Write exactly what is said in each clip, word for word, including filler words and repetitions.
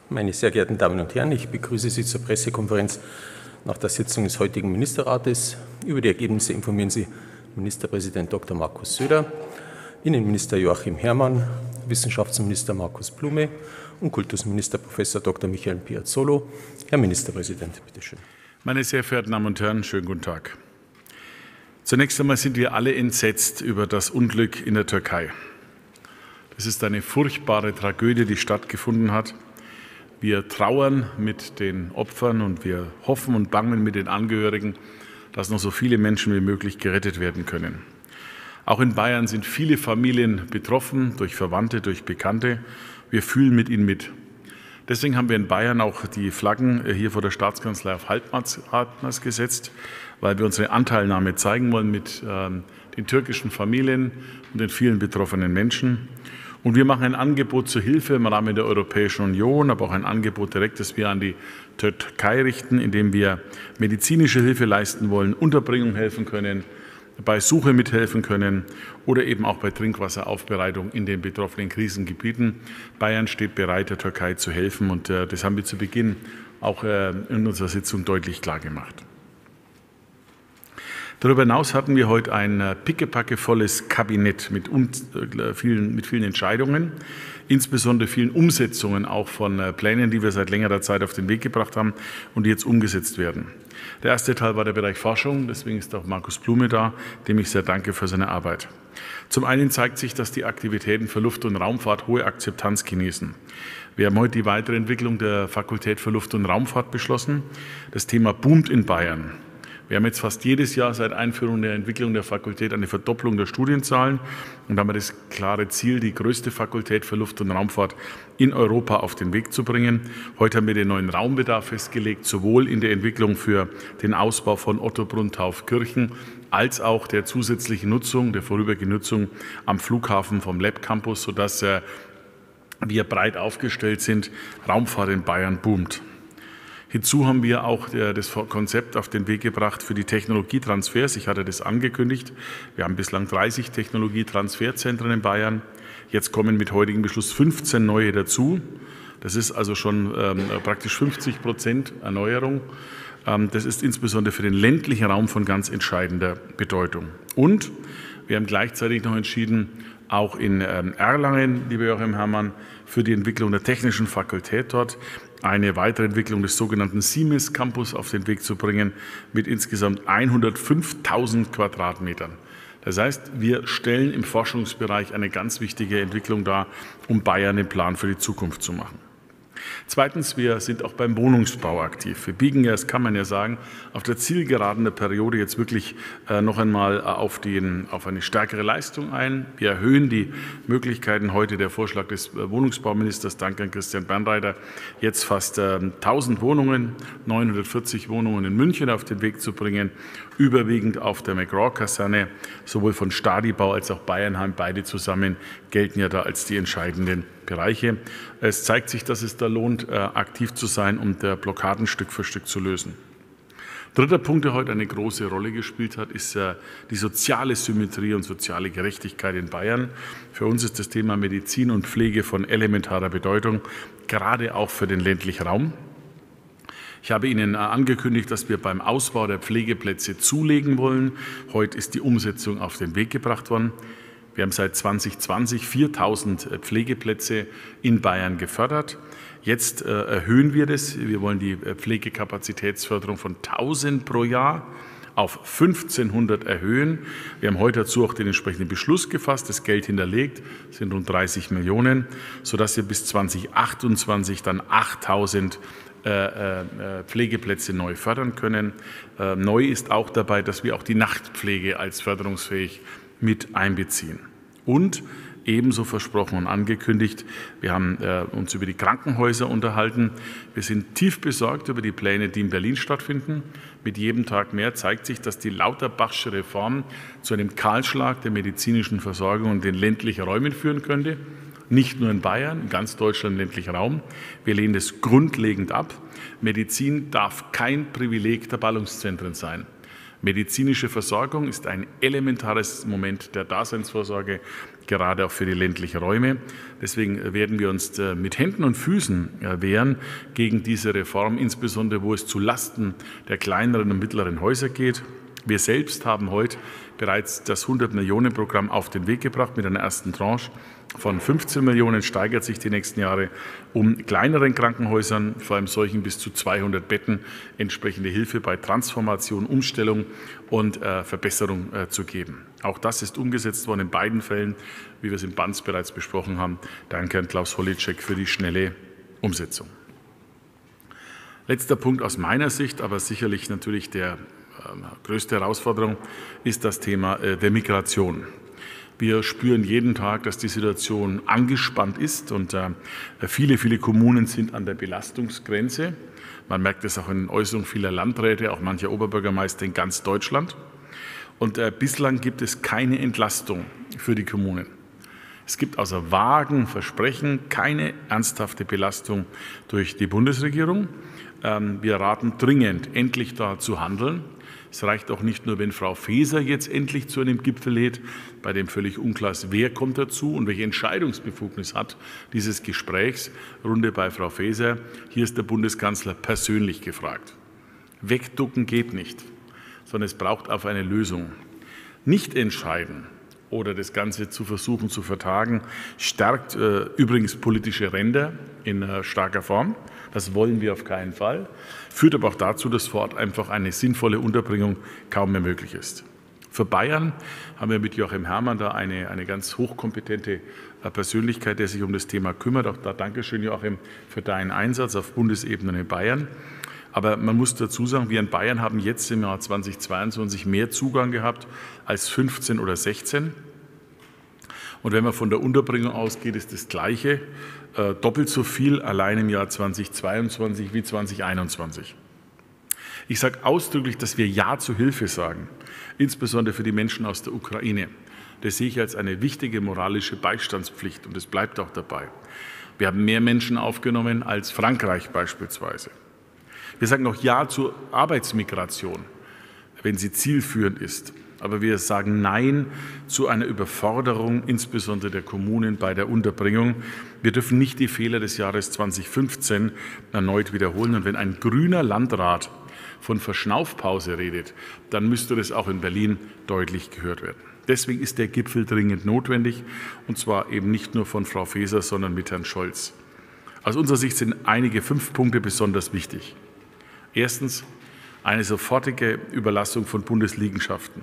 Meine sehr geehrten Damen und Herren, ich begrüße Sie zur Pressekonferenz nach der Sitzung des heutigen Ministerrates. Über die Ergebnisse informieren Sie Ministerpräsident Doktor Markus Söder, Innenminister Joachim Herrmann, Wissenschaftsminister Markus Blume und Kultusminister Professor Doktor Michael Piazzolo. Herr Ministerpräsident, bitte schön. Meine sehr verehrten Damen und Herren, schönen guten Tag. Zunächst einmal sind wir alle entsetzt über das Unglück in der Türkei. Es ist eine furchtbare Tragödie, die stattgefunden hat. Wir trauern mit den Opfern und wir hoffen und bangen mit den Angehörigen, dass noch so viele Menschen wie möglich gerettet werden können. Auch in Bayern sind viele Familien betroffen, durch Verwandte, durch Bekannte. Wir fühlen mit ihnen mit. Deswegen haben wir in Bayern auch die Flaggen hier vor der Staatskanzlei auf Halbmast gesetzt, weil wir unsere Anteilnahme zeigen wollen mit äh, den türkischen Familien und den vielen betroffenen Menschen. Und wir machen ein Angebot zur Hilfe im Rahmen der Europäischen Union, aber auch ein Angebot direkt, das wir an die Türkei richten, indem wir medizinische Hilfe leisten wollen, Unterbringung helfen können, bei Suche mithelfen können oder eben auch bei Trinkwasseraufbereitung in den betroffenen Krisengebieten. Bayern steht bereit, der Türkei zu helfen, und äh, das haben wir zu Beginn auch äh, in unserer Sitzung deutlich klargemacht. Darüber hinaus hatten wir heute ein pickepackevolles Kabinett mit, äh, vielen, mit vielen Entscheidungen, insbesondere vielen Umsetzungen auch von äh, Plänen, die wir seit längerer Zeit auf den Weg gebracht haben und die jetzt umgesetzt werden. Der erste Teil war der Bereich Forschung, deswegen ist auch Markus Blume da, dem ich sehr danke für seine Arbeit. Zum einen zeigt sich, dass die Aktivitäten für Luft- und Raumfahrt hohe Akzeptanz genießen. Wir haben heute die weitere Entwicklung der Fakultät für Luft- und Raumfahrt beschlossen. Das Thema boomt in Bayern. Wir haben jetzt fast jedes Jahr seit Einführung der Entwicklung der Fakultät eine Verdopplung der Studienzahlen und haben das klare Ziel, die größte Fakultät für Luft- und Raumfahrt in Europa auf den Weg zu bringen. Heute haben wir den neuen Raumbedarf festgelegt, sowohl in der Entwicklung für den Ausbau von Ottobrunn-Taufkirchen als auch der zusätzlichen Nutzung, der vorübergehenden Nutzung am Flughafen vom Lab Campus, sodass wir breit aufgestellt sind. Raumfahrt in Bayern boomt. Hinzu haben wir auch das Konzept auf den Weg gebracht für die Technologietransfers. Ich hatte das angekündigt. Wir haben bislang dreißig Technologietransferzentren in Bayern. Jetzt kommen mit heutigem Beschluss fünfzehn neue dazu. Das ist also schon ähm, praktisch fünfzig Prozent Erneuerung. Ähm, das ist insbesondere für den ländlichen Raum von ganz entscheidender Bedeutung. Und wir haben gleichzeitig noch entschieden, auch in ähm, Erlangen, lieber Joachim Herrmann, für die Entwicklung der technischen Fakultät dort eine weitere Entwicklung des sogenannten Siemens Campus auf den Weg zu bringen mit insgesamt hundertfünftausend Quadratmetern. Das heißt, wir stellen im Forschungsbereich eine ganz wichtige Entwicklung dar, um Bayern den Plan für die Zukunft zu machen. Zweitens, wir sind auch beim Wohnungsbau aktiv. Wir biegen ja, das kann man ja sagen, auf der Zielgeraden der Periode jetzt wirklich äh, noch einmal auf, den, auf eine stärkere Leistung ein. Wir erhöhen die Möglichkeiten. Heute der Vorschlag des äh, Wohnungsbauministers, danke an Christian Bernreiter, jetzt fast äh, tausend Wohnungen, neunhundertvierzig Wohnungen in München auf den Weg zu bringen, überwiegend auf der McGraw-Kaserne, sowohl von Stadibau als auch Bayernheim, beide zusammen gelten ja da als die entscheidenden Bereiche. Es zeigt sich, dass es da lohnt, aktiv zu sein, um der Blockaden Stück für Stück zu lösen. Dritter Punkt, der heute eine große Rolle gespielt hat, ist die soziale Symmetrie und soziale Gerechtigkeit in Bayern. Für uns ist das Thema Medizin und Pflege von elementarer Bedeutung, gerade auch für den ländlichen Raum. Ich habe Ihnen angekündigt, dass wir beim Ausbau der Pflegeplätze zulegen wollen. Heute ist die Umsetzung auf den Weg gebracht worden. Wir haben seit zweitausendzwanzig viertausend Pflegeplätze in Bayern gefördert. Jetzt äh, erhöhen wir das. Wir wollen die Pflegekapazitätsförderung von tausend pro Jahr auf fünfzehnhundert erhöhen. Wir haben heute dazu auch den entsprechenden Beschluss gefasst, das Geld hinterlegt, das sind rund dreißig Millionen, sodass wir bis zweitausendachtundzwanzig dann achttausend äh, äh, Pflegeplätze neu fördern können. Äh, neu ist auch dabei, dass wir auch die Nachtpflege als förderungsfähig mit einbeziehen. Und ebenso versprochen und angekündigt, wir haben äh, uns über die Krankenhäuser unterhalten. Wir sind tief besorgt über die Pläne, die in Berlin stattfinden. Mit jedem Tag mehr zeigt sich, dass die Lauterbachsche Reform zu einem Kahlschlag der medizinischen Versorgung in den ländlichen Räumen führen könnte. Nicht nur in Bayern, in ganz Deutschland im ländlichen Raum. Wir lehnen das grundlegend ab. Medizin darf kein Privileg der Ballungszentren sein. Medizinische Versorgung ist ein elementares Moment der Daseinsvorsorge, gerade auch für die ländlichen Räume. Deswegen werden wir uns mit Händen und Füßen wehren gegen diese Reform, insbesondere wo es zu Lasten der kleineren und mittleren Häuser geht. Wir selbst haben heute bereits das hundert-Millionen-Programm auf den Weg gebracht mit einer ersten Tranche von fünfzehn Millionen, steigert sich die nächsten Jahre, um kleineren Krankenhäusern, vor allem solchen bis zu zweihundert Betten, entsprechende Hilfe bei Transformation, Umstellung und äh, Verbesserung äh, zu geben. Auch das ist umgesetzt worden in beiden Fällen, wie wir es im B A N Z bereits besprochen haben. Danke an Klaus Holleczek für die schnelle Umsetzung. Letzter Punkt aus meiner Sicht, aber sicherlich natürlich der äh, größte Herausforderung, ist das Thema äh, der Migration. Wir spüren jeden Tag, dass die Situation angespannt ist und äh, viele, viele Kommunen sind an der Belastungsgrenze. Man merkt es auch in den Äußerungen vieler Landräte, auch mancher Oberbürgermeister in ganz Deutschland. Und äh, bislang gibt es keine Entlastung für die Kommunen. Es gibt außer vagen Versprechen keine ernsthafte Belastung durch die Bundesregierung. Ähm, wir raten dringend, endlich da zu handeln. Es reicht auch nicht nur, wenn Frau Faeser jetzt endlich zu einem Gipfel lädt, bei dem völlig unklar ist, wer kommt dazu und welche Entscheidungsbefugnis hat dieses Gesprächsrunde bei Frau Faeser. Hier ist der Bundeskanzler persönlich gefragt. Wegducken geht nicht, sondern es braucht auf eine Lösung. Nicht entscheiden oder das Ganze zu versuchen zu vertagen, stärkt äh, übrigens politische Ränder in äh, starker Form. Das wollen wir auf keinen Fall. Führt aber auch dazu, dass vor Ort einfach eine sinnvolle Unterbringung kaum mehr möglich ist. Für Bayern haben wir mit Joachim Herrmann da eine, eine ganz hochkompetente Persönlichkeit, der sich um das Thema kümmert. Auch da Dankeschön, Joachim, für deinen Einsatz auf Bundesebene in Bayern. Aber man muss dazu sagen, wir in Bayern haben jetzt im Jahr zweitausendzweiundzwanzig mehr Zugang gehabt als fünfzehn oder sechzehn. Und wenn man von der Unterbringung ausgeht, ist das Gleiche, äh, doppelt so viel allein im Jahr zweitausendzweiundzwanzig wie zweitausendeinundzwanzig. Ich sage ausdrücklich, dass wir Ja zur Hilfe sagen, insbesondere für die Menschen aus der Ukraine. Das sehe ich als eine wichtige moralische Beistandspflicht und es bleibt auch dabei. Wir haben mehr Menschen aufgenommen als Frankreich beispielsweise. Wir sagen auch Ja zur Arbeitsmigration, wenn sie zielführend ist. Aber wir sagen Nein zu einer Überforderung, insbesondere der Kommunen bei der Unterbringung. Wir dürfen nicht die Fehler des Jahres zweitausendfünfzehn erneut wiederholen. Und wenn ein grüner Landrat von Verschnaufpause redet, dann müsste das auch in Berlin deutlich gehört werden. Deswegen ist der Gipfel dringend notwendig, und zwar eben nicht nur von Frau Faeser, sondern mit Herrn Scholz. Aus unserer Sicht sind einige fünf Punkte besonders wichtig. Erstens eine sofortige Überlassung von Bundesliegenschaften.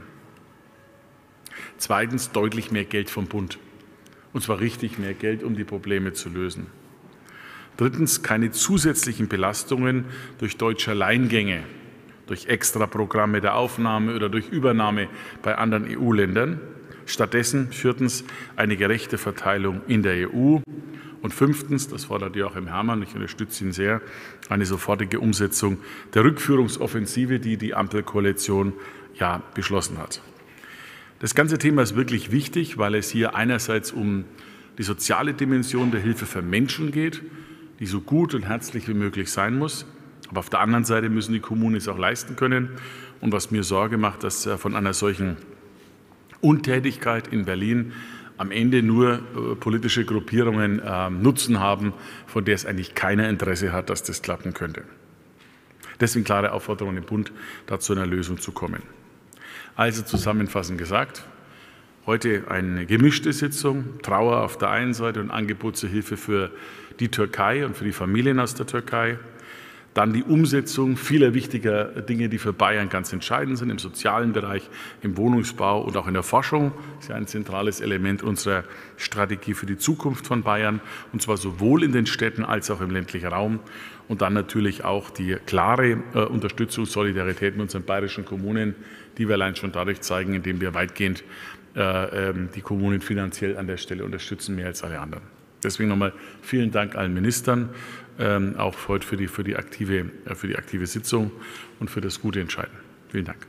Zweitens deutlich mehr Geld vom Bund, und zwar richtig mehr Geld, um die Probleme zu lösen. Drittens keine zusätzlichen Belastungen durch deutsche Alleingänge, durch Extraprogramme der Aufnahme oder durch Übernahme bei anderen E U-Ländern. Stattdessen viertens eine gerechte Verteilung in der E U. Und fünftens, das fordert Joachim Herrmann, ich unterstütze ihn sehr, eine sofortige Umsetzung der Rückführungsoffensive, die die Ampelkoalition ja beschlossen hat. Das ganze Thema ist wirklich wichtig, weil es hier einerseits um die soziale Dimension der Hilfe für Menschen geht, die so gut und herzlich wie möglich sein muss. Aber auf der anderen Seite müssen die Kommunen es auch leisten können. Und was mir Sorge macht, dass von einer solchen Untätigkeit in Berlin am Ende nur äh, politische Gruppierungen äh, Nutzen haben, von der es eigentlich keiner Interesse hat, dass das klappen könnte. Deswegen klare Aufforderung an den Bund, da zu einer Lösung zu kommen. Also zusammenfassend gesagt, heute eine gemischte Sitzung, Trauer auf der einen Seite und Angebot zur Hilfe für die Türkei und für die Familien aus der Türkei. Dann die Umsetzung vieler wichtiger Dinge, die für Bayern ganz entscheidend sind, im sozialen Bereich, im Wohnungsbau und auch in der Forschung. Das ist ja ein zentrales Element unserer Strategie für die Zukunft von Bayern, und zwar sowohl in den Städten als auch im ländlichen Raum. Und dann natürlich auch die klare äh, Unterstützung, Solidarität mit unseren bayerischen Kommunen, die wir allein schon dadurch zeigen, indem wir weitgehend äh, äh, die Kommunen finanziell an der Stelle unterstützen, mehr als alle anderen. Deswegen nochmal vielen Dank allen Ministern, ähm, auch heute für die, für, die aktive, äh, für die aktive Sitzung und für das gute Entscheiden. Vielen Dank.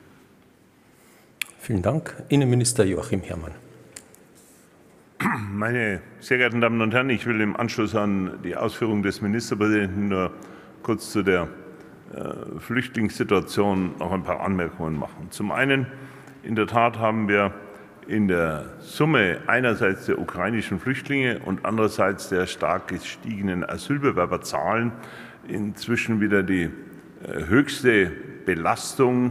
Vielen Dank. Innenminister Joachim Herrmann. Meine sehr geehrten Damen und Herren, ich will im Anschluss an die Ausführungen des Ministerpräsidenten nur kurz zu der äh, Flüchtlingssituation noch ein paar Anmerkungen machen. Zum einen, in der Tat haben wir in der Summe einerseits der ukrainischen Flüchtlinge und andererseits der stark gestiegenen Asylbewerberzahlen inzwischen wieder die höchste Belastung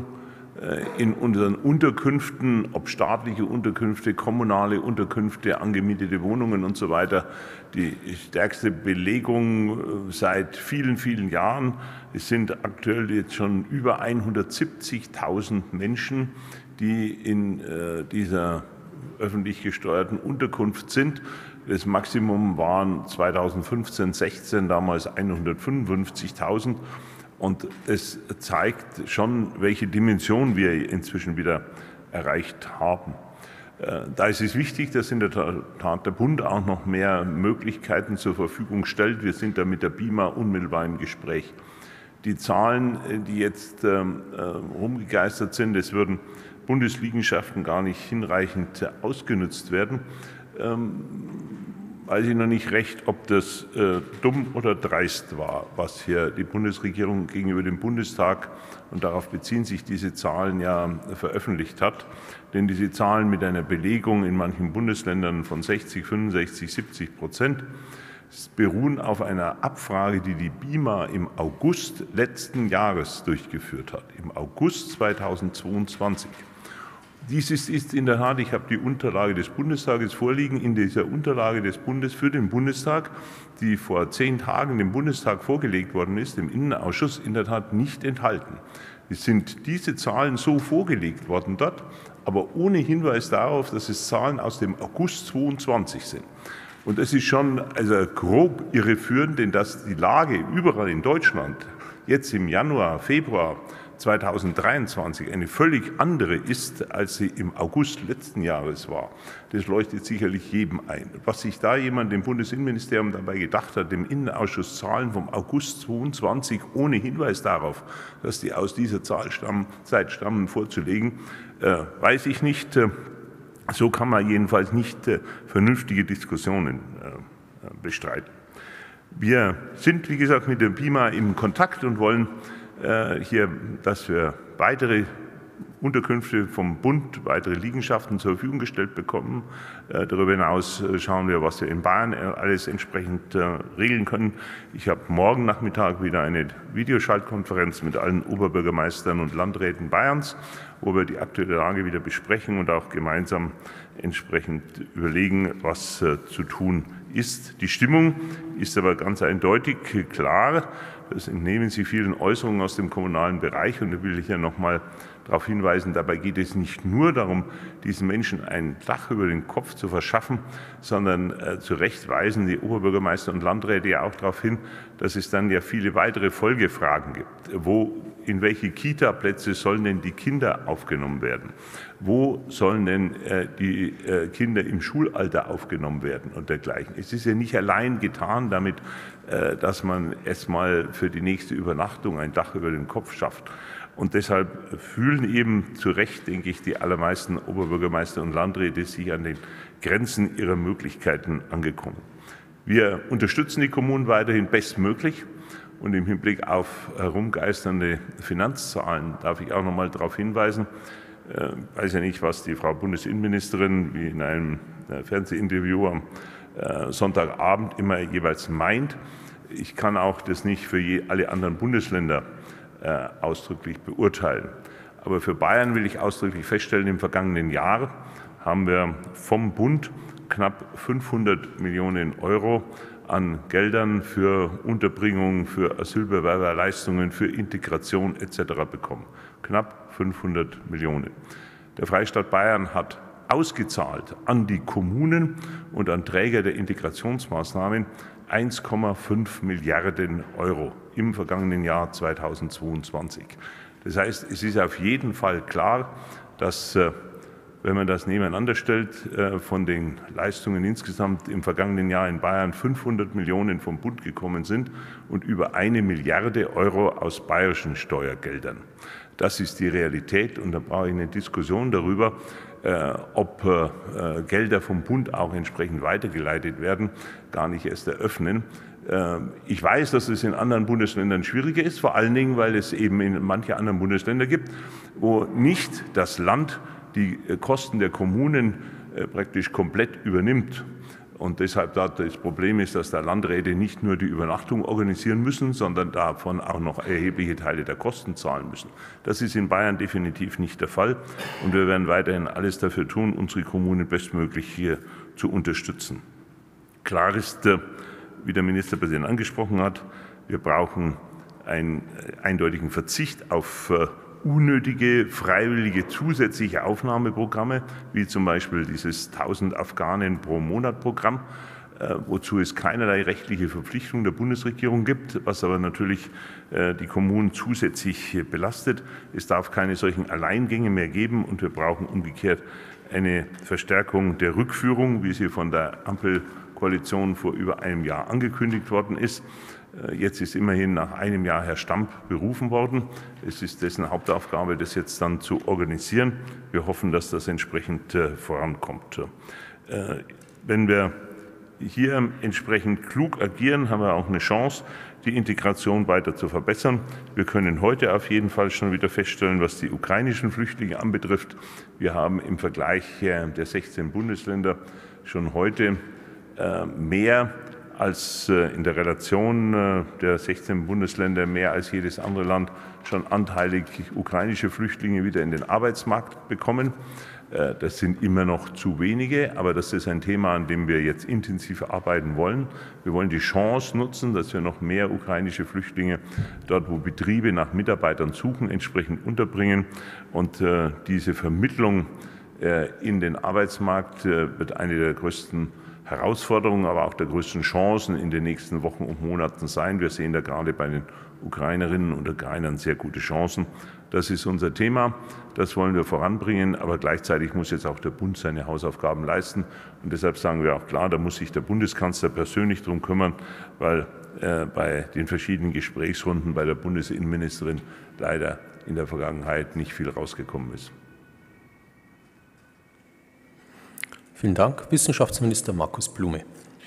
in unseren Unterkünften, ob staatliche Unterkünfte, kommunale Unterkünfte, angemietete Wohnungen und so weiter, die stärkste Belegung seit vielen, vielen Jahren. Es sind aktuell jetzt schon über hundertsiebzigtausend Menschen, die in äh, dieser öffentlich gesteuerten Unterkunft sind. Das Maximum waren zweitausendfünfzehn sechzehn damals hundertfünfundfünfzigtausend. Und es zeigt schon, welche Dimension wir inzwischen wieder erreicht haben. Äh, da ist es wichtig, dass in der Tat der Bund auch noch mehr Möglichkeiten zur Verfügung stellt. Wir sind da mit der B I M A unmittelbar im Gespräch. Die Zahlen, die jetzt ähm, äh, rumgegeistert sind, es würden Bundesliegenschaften gar nicht hinreichend ausgenutzt werden, ähm, weiß ich noch nicht recht, ob das äh, dumm oder dreist war, was hier die Bundesregierung gegenüber dem Bundestag, und darauf beziehen sich diese Zahlen, ja veröffentlicht hat. Denn diese Zahlen mit einer Belegung in manchen Bundesländern von sechzig, fünfundsechzig, siebzig Prozent beruhen auf einer Abfrage, die die B I M A im August letzten Jahres durchgeführt hat, im August zweitausendzweiundzwanzig. Dies ist, ist in der Tat, ich habe die Unterlage des Bundestages vorliegen, in dieser Unterlage des Bundes für den Bundestag, die vor zehn Tagen dem Bundestag vorgelegt worden ist, im Innenausschuss, in der Tat nicht enthalten. Es sind diese Zahlen so vorgelegt worden dort, aber ohne Hinweis darauf, dass es Zahlen aus dem August zweiundzwanzig sind. Und das ist schon also grob irreführend, denn dass die Lage überall in Deutschland jetzt im Januar, Februar zweitausenddreiundzwanzig eine völlig andere ist, als sie im August letzten Jahres war. Das leuchtet sicherlich jedem ein. Was sich da jemand im Bundesinnenministerium dabei gedacht hat, dem Innenausschuss Zahlen vom August zweiundzwanzig ohne Hinweis darauf, dass die aus dieser Zahl stammen, Zeit stammen, vorzulegen, äh, weiß ich nicht. So kann man jedenfalls nicht äh, vernünftige Diskussionen äh, bestreiten. Wir sind, wie gesagt, mit der B I M A im Kontakt und wollen äh, hier, dass wir weitere Unterkünfte vom Bund, weitere Liegenschaften zur Verfügung gestellt bekommen. Äh, darüber hinaus äh, schauen wir, was wir in Bayern alles entsprechend äh, regeln können. Ich habe morgen Nachmittag wieder eine Videoschaltkonferenz mit allen Oberbürgermeistern und Landräten Bayerns, wo wir die aktuelle Lage wieder besprechen und auch gemeinsam entsprechend überlegen, was äh, zu tun ist. Die Stimmung ist aber ganz eindeutig klar. Das entnehmen Sie vielen Äußerungen aus dem kommunalen Bereich. Und da will ich ja noch mal darauf hinweisen, dabei geht es nicht nur darum, diesen Menschen ein Dach über den Kopf zu verschaffen, sondern äh, zu Recht weisen die Oberbürgermeister und Landräte ja auch darauf hin, dass es dann ja viele weitere Folgefragen gibt. Wo, in welche Kita-Plätze sollen denn die Kinder aufgenommen werden? Wo sollen denn äh, die äh, Kinder im Schulalter aufgenommen werden und dergleichen? Es ist ja nicht allein getan damit, äh, dass man erstmal für die nächste Übernachtung ein Dach über den Kopf schafft. Und deshalb fühlen eben zu Recht, denke ich, die allermeisten Oberbürgermeister und Landräte sich an den Grenzen ihrer Möglichkeiten angekommen. Wir unterstützen die Kommunen weiterhin bestmöglich. Und im Hinblick auf herumgeisternde Finanzzahlen darf ich auch noch mal darauf hinweisen. Ich weiß ja nicht, was die Frau Bundesinnenministerin wie in einem Fernsehinterview am Sonntagabend immer jeweils meint. Ich kann auch das nicht für je, alle anderen Bundesländer äh, ausdrücklich beurteilen. Aber für Bayern will ich ausdrücklich feststellen, im vergangenen Jahr haben wir vom Bund knapp fünfhundert Millionen Euro an Geldern für Unterbringung, für Asylbewerberleistungen, für Integration et cetera bekommen. Knapp fünfhundert Millionen. Der Freistaat Bayern hat ausgezahlt an die Kommunen und an Träger der Integrationsmaßnahmen eins Komma fünf Milliarden Euro im vergangenen Jahr zweitausendzweiundzwanzig. Das heißt, es ist auf jeden Fall klar, dass, wenn man das nebeneinander stellt, von den Leistungen insgesamt im vergangenen Jahr in Bayern fünfhundert Millionen vom Bund gekommen sind und über eine Milliarde Euro aus bayerischen Steuergeldern. Das ist die Realität, und da brauche ich eine Diskussion darüber, äh, ob äh, Gelder vom Bund auch entsprechend weitergeleitet werden, gar nicht erst eröffnen. Ich weiß, dass es in anderen Bundesländern schwieriger ist, vor allen Dingen, weil es eben in manche anderen Bundesländer gibt, wo nicht das Land die Kosten der Kommunen praktisch komplett übernimmt. Und deshalb dort das Problem ist, dass da Landräte nicht nur die Übernachtung organisieren müssen, sondern davon auch noch erhebliche Teile der Kosten zahlen müssen. Das ist in Bayern definitiv nicht der Fall. Und wir werden weiterhin alles dafür tun, unsere Kommunen bestmöglich hier zu unterstützen. Klar ist, wie der Ministerpräsident angesprochen hat, wir brauchen einen eindeutigen Verzicht auf unnötige, freiwillige zusätzliche Aufnahmeprogramme, wie zum Beispiel dieses tausend Afghanen pro Monat Programm, äh, wozu es keinerlei rechtliche Verpflichtung der Bundesregierung gibt, was aber natürlich äh, die Kommunen zusätzlich belastet. Es darf keine solchen Alleingänge mehr geben und wir brauchen umgekehrt eine Verstärkung der Rückführung, wie sie von der Ampelkoalition vor über einem Jahr angekündigt worden ist. Jetzt ist immerhin nach einem Jahr Herr Stamp berufen worden. Es ist dessen Hauptaufgabe, das jetzt dann zu organisieren. Wir hoffen, dass das entsprechend vorankommt. Wenn wir hier entsprechend klug agieren, haben wir auch eine Chance, die Integration weiter zu verbessern. Wir können heute auf jeden Fall schon wieder feststellen, was die ukrainischen Flüchtlinge anbetrifft. Wir haben im Vergleich der sechzehn Bundesländer schon heute mehr als in der Relation der sechzehn Bundesländer mehr als jedes andere Land schon anteilig ukrainische Flüchtlinge wieder in den Arbeitsmarkt bekommen. Das sind immer noch zu wenige, aber das ist ein Thema, an dem wir jetzt intensiv arbeiten wollen. Wir wollen die Chance nutzen, dass wir noch mehr ukrainische Flüchtlinge dort, wo Betriebe nach Mitarbeitern suchen, entsprechend unterbringen. Und diese Vermittlung in den Arbeitsmarkt wird eine der größten Herausforderungen, aber auch der größten Chancen in den nächsten Wochen und Monaten sein. Wir sehen da gerade bei den Ukrainerinnen und Ukrainern sehr gute Chancen. Das ist unser Thema, das wollen wir voranbringen, aber gleichzeitig muss jetzt auch der Bund seine Hausaufgaben leisten. Und deshalb sagen wir auch klar, da muss sich der Bundeskanzler persönlich darum kümmern, weil äh, bei den verschiedenen Gesprächsrunden bei der Bundesinnenministerin leider in der Vergangenheit nicht viel rausgekommen ist. Vielen Dank. Wissenschaftsminister Markus Blume.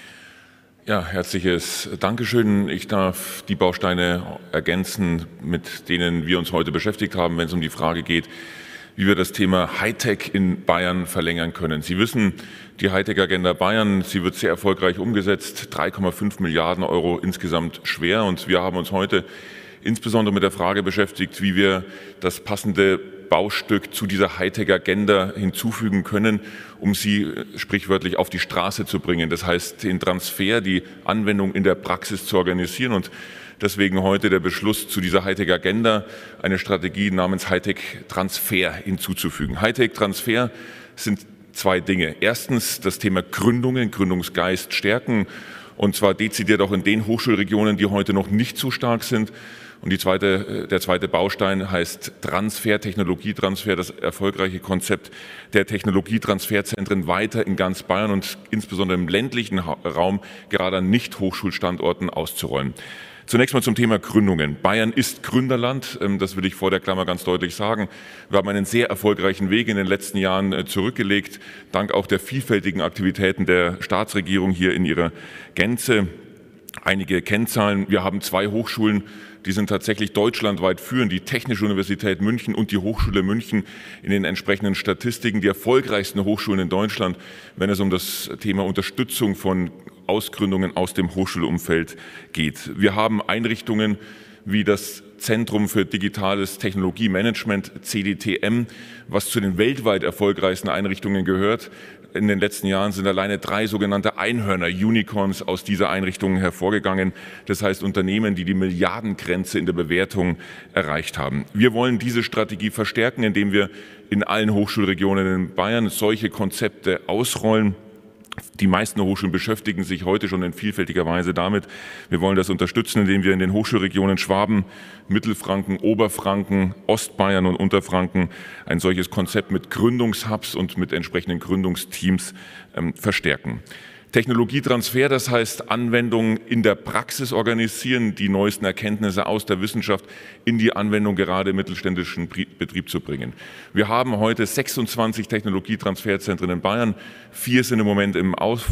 Ja, herzliches Dankeschön. Ich darf die Bausteine ergänzen, mit denen wir uns heute beschäftigt haben, wenn es um die Frage geht, wie wir das Thema Hightech in Bayern verlängern können. Sie wissen, die Hightech-Agenda Bayern, sie wird sehr erfolgreich umgesetzt, drei Komma fünf Milliarden Euro insgesamt schwer. Und wir haben uns heute insbesondere mit der Frage beschäftigt, wie wir das passende Baustück zu dieser Hightech-Agenda hinzufügen können, um sie sprichwörtlich auf die Straße zu bringen. Das heißt, den Transfer, die Anwendung in der Praxis zu organisieren und deswegen heute der Beschluss zu dieser Hightech-Agenda, eine Strategie namens Hightech-Transfer hinzuzufügen. Hightech-Transfer sind zwei Dinge. Erstens das Thema Gründungen, Gründungsgeist stärken, und zwar dezidiert auch in den Hochschulregionen, die heute noch nicht so stark sind. Und die zweite, der zweite Baustein heißt Transfer, Technologietransfer, das erfolgreiche Konzept der Technologietransferzentren weiter in ganz Bayern und insbesondere im ländlichen Raum gerade an Nicht-Hochschulstandorten auszurollen. Zunächst mal zum Thema Gründungen. Bayern ist Gründerland, das will ich vor der Klammer ganz deutlich sagen. Wir haben einen sehr erfolgreichen Weg in den letzten Jahren zurückgelegt, dank auch der vielfältigen Aktivitäten der Staatsregierung hier in ihrer Gänze. Einige Kennzahlen. Wir haben zwei Hochschulen, die sind tatsächlich deutschlandweit führend, die Technische Universität München und die Hochschule München in den entsprechenden Statistiken, die erfolgreichsten Hochschulen in Deutschland, wenn es um das Thema Unterstützung von Ausgründungen aus dem Hochschulumfeld geht. Wir haben Einrichtungen wie das Zentrum für digitales Technologiemanagement, C D T M, was zu den weltweit erfolgreichsten Einrichtungen gehört. In den letzten Jahren sind alleine drei sogenannte Einhörner, Unicorns, aus dieser Einrichtung hervorgegangen. Das heißt Unternehmen, die die Milliardengrenze in der Bewertung erreicht haben. Wir wollen diese Strategie verstärken, indem wir in allen Hochschulregionen in Bayern solche Konzepte ausrollen. Die meisten Hochschulen beschäftigen sich heute schon in vielfältiger Weise damit. Wir wollen das unterstützen, indem wir in den Hochschulregionen Schwaben, Mittelfranken, Oberfranken, Ostbayern und Unterfranken ein solches Konzept mit Gründungshubs und mit entsprechenden Gründungsteams ähm, verstärken. Technologietransfer, das heißt Anwendungen in der Praxis organisieren, die neuesten Erkenntnisse aus der Wissenschaft in die Anwendung gerade im mittelständischen Betrieb zu bringen. Wir haben heute sechsundzwanzig Technologietransferzentren in Bayern, vier sind im Moment im Aufbau.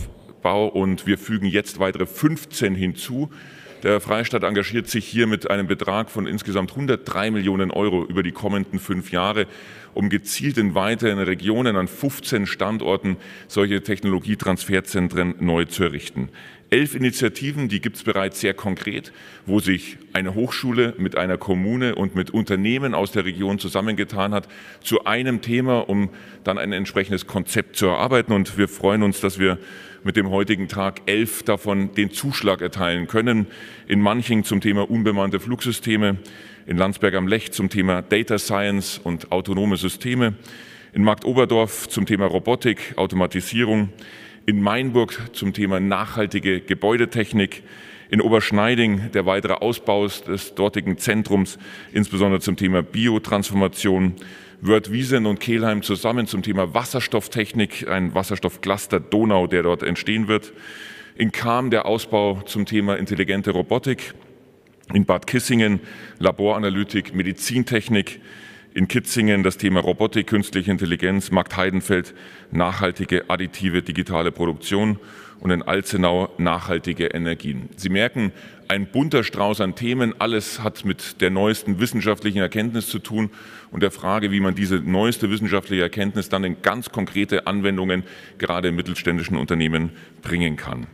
Bau und wir fügen jetzt weitere fünfzehn hinzu. Der Freistaat engagiert sich hier mit einem Betrag von insgesamt hundertdrei Millionen Euro über die kommenden fünf Jahre, um gezielt in weiteren Regionen an fünfzehn Standorten solche Technologietransferzentren neu zu errichten. Elf Initiativen, die gibt es bereits sehr konkret, wo sich eine Hochschule mit einer Kommune und mit Unternehmen aus der Region zusammengetan hat zu einem Thema, um dann ein entsprechendes Konzept zu erarbeiten. Und wir freuen uns, dass wir mit dem heutigen Tag elf davon den Zuschlag erteilen können. In Manching zum Thema unbemannte Flugsysteme, in Landsberg am Lech zum Thema Data Science und autonome Systeme, in Marktoberdorf zum Thema Robotik, Automatisierung, in Mainburg zum Thema nachhaltige Gebäudetechnik, in Oberschneiding der weitere Ausbau des dortigen Zentrums, insbesondere zum Thema Biotransformation, Wörth-Wiesen und Kelheim zusammen zum Thema Wasserstofftechnik, ein Wasserstoffcluster Donau, der dort entstehen wird, in Cham der Ausbau zum Thema intelligente Robotik, in Bad Kissingen Laboranalytik, Medizintechnik, in Kitzingen das Thema Robotik, künstliche Intelligenz, Markt Heidenfeld nachhaltige additive digitale Produktion und in Alzenau nachhaltige Energien. Sie merken, ein bunter Strauß an Themen, alles hat mit der neuesten wissenschaftlichen Erkenntnis zu tun und der Frage, wie man diese neueste wissenschaftliche Erkenntnis dann in ganz konkrete Anwendungen gerade in mittelständischen Unternehmen bringen kann.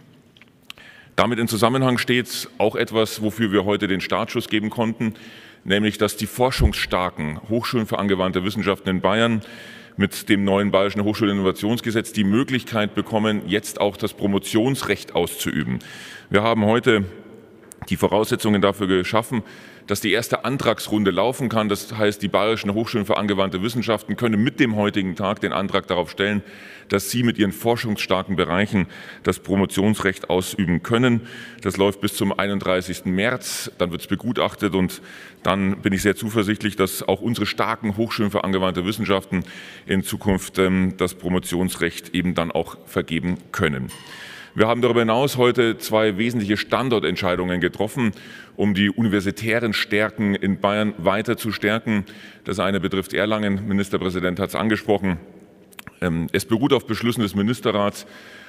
Damit in Zusammenhang steht auch etwas, wofür wir heute den Startschuss geben konnten, nämlich dass die forschungsstarken Hochschulen für angewandte Wissenschaften in Bayern mit dem neuen Bayerischen Hochschulinnovationsgesetz die Möglichkeit bekommen, jetzt auch das Promotionsrecht auszuüben. Wir haben heute die Voraussetzungen dafür geschaffen, dass die erste Antragsrunde laufen kann. Das heißt, die Bayerischen Hochschulen für angewandte Wissenschaften können mit dem heutigen Tag den Antrag darauf stellen, dass sie mit ihren forschungsstarken Bereichen das Promotionsrecht ausüben können. Das läuft bis zum einunddreißigsten März. Dann wird es begutachtet und dann bin ich sehr zuversichtlich, dass auch unsere starken Hochschulen für angewandte Wissenschaften in Zukunft ähm, das Promotionsrecht eben dann auch vergeben können. Wir haben darüber hinaus heute zwei wesentliche Standortentscheidungen getroffen, um die universitären Stärken in Bayern weiter zu stärken. Das eine betrifft Erlangen, der Ministerpräsident hat es angesprochen. Es beruht auf Beschlüssen des Ministerrats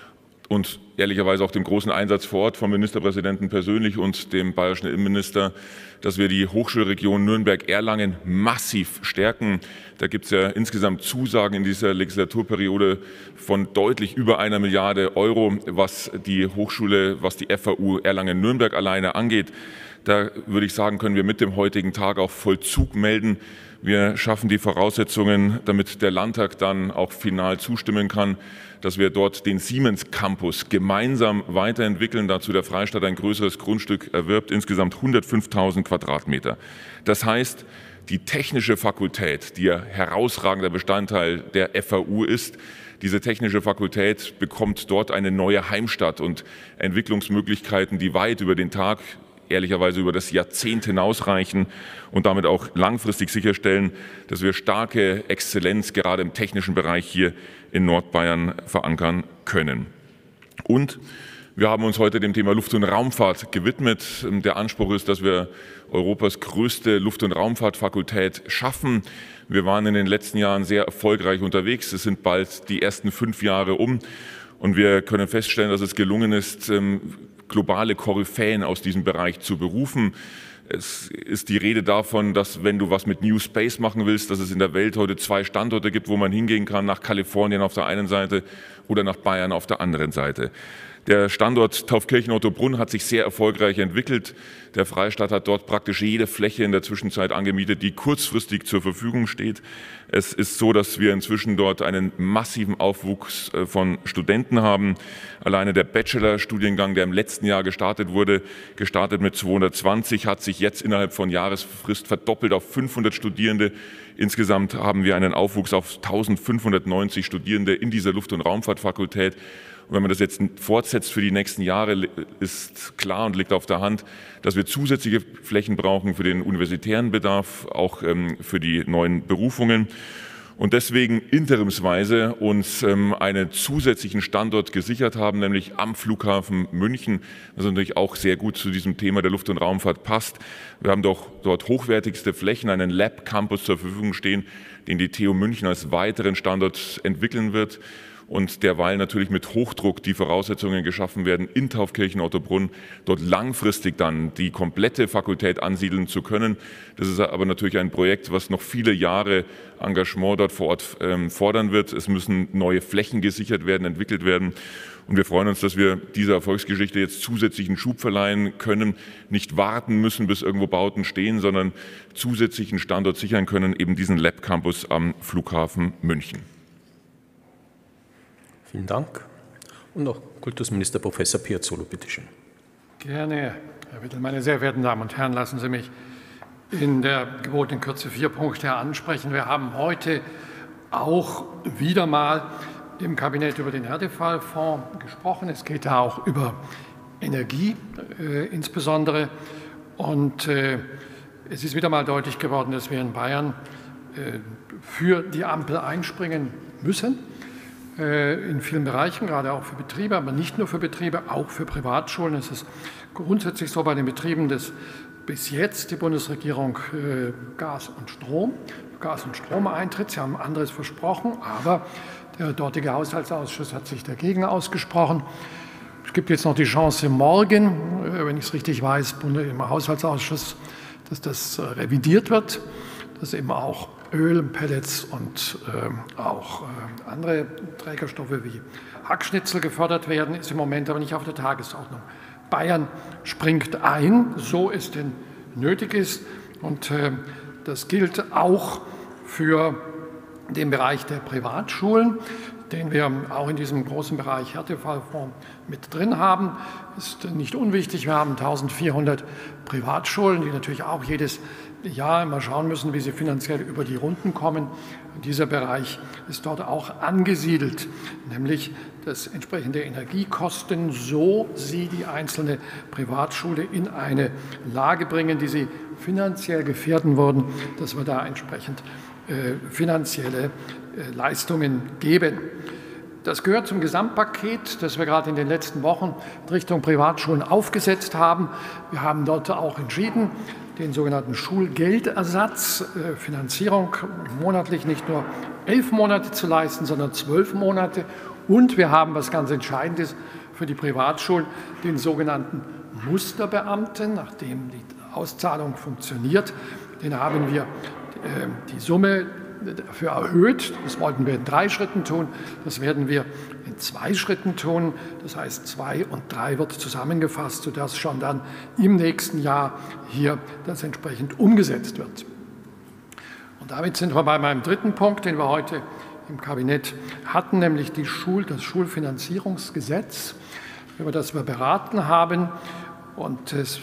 und ehrlicherweise auch dem großen Einsatz vor Ort vom Ministerpräsidenten persönlich und dem bayerischen Innenminister, dass wir die Hochschulregion Nürnberg-Erlangen massiv stärken. Da gibt es ja insgesamt Zusagen in dieser Legislaturperiode von deutlich über einer Milliarde Euro, was die Hochschule, was die F A U Erlangen-Nürnberg alleine angeht. Da würde ich sagen, können wir mit dem heutigen Tag auch Vollzug melden. Wir schaffen die Voraussetzungen, damit der Landtag dann auch final zustimmen kann, dass wir dort den Siemens Campus gemeinsam weiterentwickeln. Dazu der Freistaat ein größeres Grundstück erwirbt, insgesamt hundertfünftausend Quadratmeter. Das heißt, die technische Fakultät, die ja herausragender Bestandteil der F A U ist, diese technische Fakultät bekommt dort eine neue Heimstatt und Entwicklungsmöglichkeiten, die weit über den Tag, ehrlicherweise über das Jahrzehnt hinausreichen und damit auch langfristig sicherstellen, dass wir starke Exzellenz gerade im technischen Bereich hier in Nordbayern verankern können. Und wir haben uns heute dem Thema Luft- und Raumfahrt gewidmet. Der Anspruch ist, dass wir Europas größte Luft- und Raumfahrtfakultät schaffen. Wir waren in den letzten Jahren sehr erfolgreich unterwegs. Es sind bald die ersten fünf Jahre um. Und wir können feststellen, dass es gelungen ist, globale Koryphäen aus diesem Bereich zu berufen. Es ist die Rede davon, dass wenn du was mit New Space machen willst, dass es in der Welt heute zwei Standorte gibt, wo man hingehen kann, nach Kalifornien auf der einen Seite oder nach Bayern auf der anderen Seite. Der Standort Taufkirchen-Ottobrunn hat sich sehr erfolgreich entwickelt. Der Freistaat hat dort praktisch jede Fläche in der Zwischenzeit angemietet, die kurzfristig zur Verfügung steht. Es ist so, dass wir inzwischen dort einen massiven Aufwuchs von Studenten haben. Alleine der Bachelor-Studiengang, der im letzten Jahr gestartet wurde, gestartet mit zweihundertzwanzig, hat sich jetzt innerhalb von Jahresfrist verdoppelt auf fünfhundert Studierende. Insgesamt haben wir einen Aufwuchs auf eintausendfünfhundertneunzig Studierende in dieser Luft- und Raumfahrtfakultät. Und wenn man das jetzt fortsetzt für die nächsten Jahre, ist klar und liegt auf der Hand, dass wir zusätzliche Flächen brauchen für den universitären Bedarf, auch ähm, für die neuen Berufungen. Und deswegen interimsweise uns ähm, einen zusätzlichen Standort gesichert haben, nämlich am Flughafen München, was natürlich auch sehr gut zu diesem Thema der Luft- und Raumfahrt passt. Wir haben doch dort hochwertigste Flächen, einen Lab-Campus zur Verfügung stehen, den die T U München als weiteren Standort entwickeln wird. und derweil natürlich mit Hochdruck die Voraussetzungen geschaffen werden, in Taufkirchen-Ottobrunn dort langfristig dann die komplette Fakultät ansiedeln zu können. Das ist aber natürlich ein Projekt, was noch viele Jahre Engagement dort vor Ort ähm, fordern wird. Es müssen neue Flächen gesichert werden, entwickelt werden. Und wir freuen uns, dass wir dieser Erfolgsgeschichte jetzt zusätzlichen Schub verleihen können, nicht warten müssen, bis irgendwo Bauten stehen, sondern zusätzlichen Standort sichern können, eben diesen Lab Campus am Flughafen München. Vielen Dank. Und noch Kultusminister Professor Piazzolo, bitteschön. Gerne, Herr Wittel. Meine sehr verehrten Damen und Herren, lassen Sie mich in der gebotenen Kürze vier Punkte ansprechen. Wir haben heute auch wieder mal im Kabinett über den Härtefallfonds gesprochen. Es geht da auch über Energie äh, insbesondere. Und äh, es ist wieder mal deutlich geworden, dass wir in Bayern äh, für die Ampel einspringen müssen. Äh, in vielen Bereichen, gerade auch für Betriebe, aber nicht nur für Betriebe, auch für Privatschulen. Es ist grundsätzlich so bei den Betrieben, dass bis jetzt die Bundesregierung äh, Gas und Strom, Gas und Strom eintritt. Sie haben anderes versprochen, aber der dortige Haushaltsausschuss hat sich dagegen ausgesprochen. Es gibt jetzt noch die Chance morgen, wenn ich es richtig weiß, im Haushaltsausschuss, dass das revidiert wird, dass eben auch Öl, Pellets und äh, auch äh, andere Trägerstoffe wie Hackschnitzel gefördert werden, ist im Moment aber nicht auf der Tagesordnung. Bayern springt ein, so es denn nötig ist. Und äh, das gilt auch für den Bereich der Privatschulen, den wir auch in diesem großen Bereich Härtefallfonds mit drin haben. Ist nicht unwichtig. Wir haben eintausendvierhundert Privatschulen, die natürlich auch jedes Jahr immer schauen müssen, wie sie finanziell über die Runden kommen. Und dieser Bereich ist dort auch angesiedelt, nämlich dass entsprechende Energiekosten, so sie die einzelne Privatschule in eine Lage bringen, die sie finanziell gefährden würden, dass wir da entsprechend äh, finanzielle äh, Leistungen geben. Das gehört zum Gesamtpaket, das wir gerade in den letzten Wochen Richtung Privatschulen aufgesetzt haben. Wir haben dort auch entschieden, den sogenannten Schulgeldersatz, äh, Finanzierung monatlich nicht nur elf Monate zu leisten, sondern zwölf Monate. Und wir haben, was ganz entscheidend ist für die Privatschulen, den sogenannten Musterbeamten, nachdem die Auszahlung funktioniert, den haben wir äh, die Summe dafür erhöht. Das wollten wir in drei Schritten tun. Das werden wir in zwei Schritten tun. Das heißt, zwei und drei wird zusammengefasst, sodass schon dann im nächsten Jahr hier das entsprechend umgesetzt wird. Und damit sind wir bei meinem dritten Punkt, den wir heute im Kabinett hatten, nämlich die Schul-, das Schulfinanzierungsgesetz, über das wir beraten haben und es